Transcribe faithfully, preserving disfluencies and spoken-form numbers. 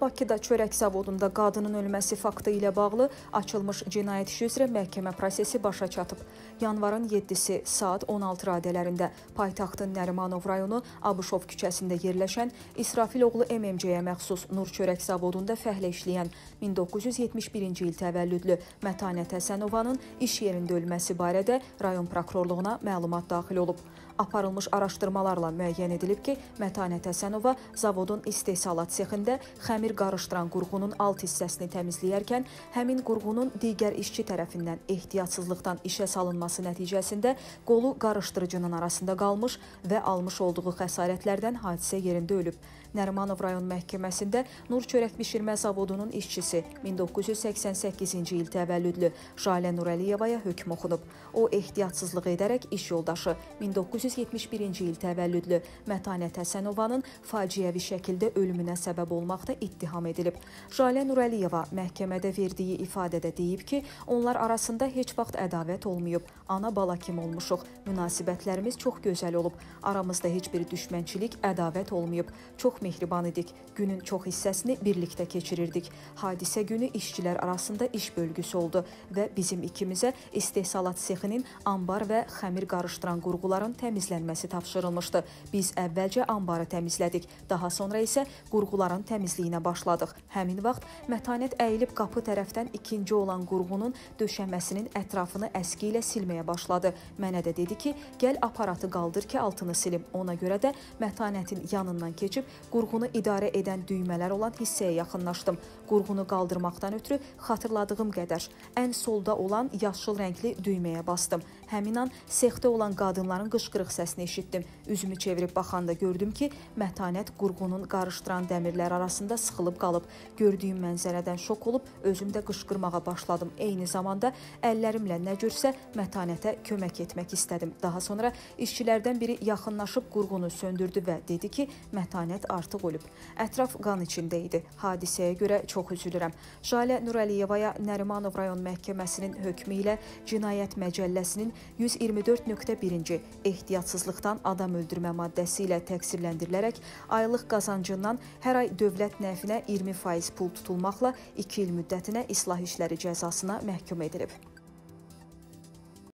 Bakıda çörək zavodunda qadının ölməsi faktı ilə bağlı açılmış cinayət işi üzrə məhkəmə prosesi başa çatıb. Yanvarın yeddisi saat on altı radələrində paytaxtın Nərimanov rayonu Abuşov küçəsində yerləşən İsrafiloğlu M M C-yə məxsus Nur çörək zavodunda fəhlə işləyən min doqquz yüz yetmiş birinci il təvəllüdlü Mətanət Həsənovanın iş yerində ölməsi barədə rayon prokurorluğuna məlumat daxil olub. Aparılmış araşdırmalarla müəyyən edilib ki, Mətanət Həsənova zavodun istehsalat sexində xəmir qarışdıran qurğunun alt hissəsini təmizləyərkən, həmin qurğunun digər işçi tərəfindən ehtiyatsızlıqdan işə salınması nəticəsində qolu qarışdırıcının arasında qalmış və almış olduğu xəsarətlərdən hadisə yerində ölüb. Nərimanov rayon məhkəməsində Nur çörək bişirmə zavodunun işçisi min doqquz yüz səksən səkkizinci il təvəllüdlü Jalə Nurəliyevaya hökm oxunub. O, ehtiyatsızlıq edərək iş yoldaşı min doqquz yüz yetmiş birinci il təvəllüdlü Mətanət Həsənovanın faciəvi şəkildə ölümünə səbəb olmaqda ittiham edilib. Jalə Nurəliyeva məhkəmədə verdiyi ifadədə deyib ki, onlar arasında heç vaxt ədavət olmayıb, ana-bala kimi olmuşuq, münasibətlərimiz çox gözəl olub, aramızda heç bir düşmənçilik, ədavət olmayıb, çox mehriban idik, günün çox hissəsini birlikdə keçirirdik. Hadisə günü işçilər arasında iş bölgüsü oldu və bizim ikimizə istehsalat sexinin ambar və xəmir qarışdıran qurğuların təmizlənməsi tapşırılmışdı. Biz əvvəlcə ambarı təmizlədik, daha sonra isə qurğuların təmizliyinə başladıq. Həmin vaxt Mətanət əyilib qapı tərəfdən ikinci olan qurğunun döşəməsinin ətrafını əski ilə silməyə başladı. Mənə də dedi ki, gəl aparatı qaldır ki, altını silim. Ona görə də Mətanətin yanından keçib qurğunu idarə edən düymələr olan hissəyə yaxınlaşdım. Qurğunu qaldırmaqdan ötürü xatırladığım qədər ən solda olan yaşıl rəngli düyməyə bastım. Həmin an sexdə olan qadınların qışqırıq səsini eşitdim. Üzümü çevirib baxanda gördüm ki, Mətanət qurğunun qarışdıran dəmirlər arasında sıxılıb qalıb. Gördüyüm mənzərədən şok olub, özüm də qışqırmağa başladım. Eyni zamanda əllərimlə nə görsə Mətanətə kömək etmək istədim. Daha sonra işçilərdən biri yaxınlaşıb qurğunu söndürdü və dedi ki, Mətanət artıq ölüb. Ətraf qan içində idi. Hadisəyə görə çox üzülürəm. Jalə Nurəliyevaya Nərimanov rayon məhkəməsinin hökmü ilə Cinayət Məcəlləsinin yüz iyirmi dörd nöqtə birinci ehtiyatsızlıqdan adam öldürmə maddəsi ilə təqsirləndirilərək aylıq qazancından hər ay dövlət nəfinə iyirmi faiz pul tutulmaqla iki il müddətinə islah işləri cəzasına məhkum edilib.